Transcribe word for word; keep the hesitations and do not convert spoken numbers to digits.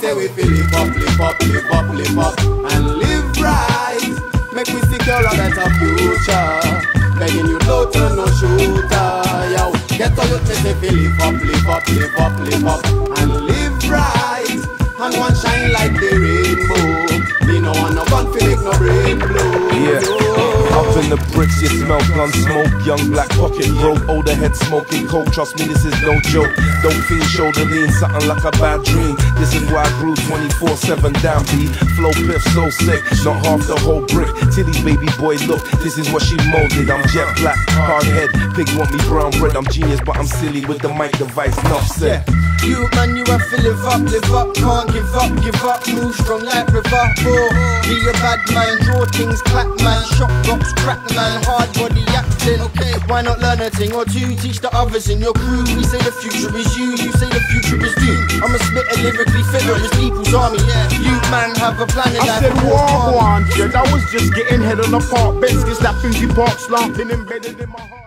say we feel live up, live up, live up, live up, and live right. Make we secure a better future. Begging you don't turn no shooter, yo. Get all your say feel live up, live up, live up, live up, and live right. And one shine like the rainbow. Me no want no gun feel like no brain blow. Yeah. Up in the bricks, you smell gun smoke. Young black pocket broke, older head smoking coke. Trust me, this is no joke. Don't feel shoulder lean, something like a bad dream. This is why I grew twenty-four seven down B. Flow piff so sick, not half the whole brick. Titty baby boy, look, this is what she molded. I'm jet black, hard head. Pigs want me brown bread. I'm genius, but I'm silly with the mic device. Enough said. You man, you have to live up, live up, can't give up, give up, move strong like river, oh. Be a bad man, draw things, clap man, shot box, crack man, hard body acting, okay. Why not learn a thing or two, teach the others in your crew. We say the future is you, you say the future is you. I'ma spit a lyrically fitter as people's army, yeah. You man have a plan in I said war one, yeah, that was just getting head on the park bench, get slapped in the park, slapping embedded in my heart.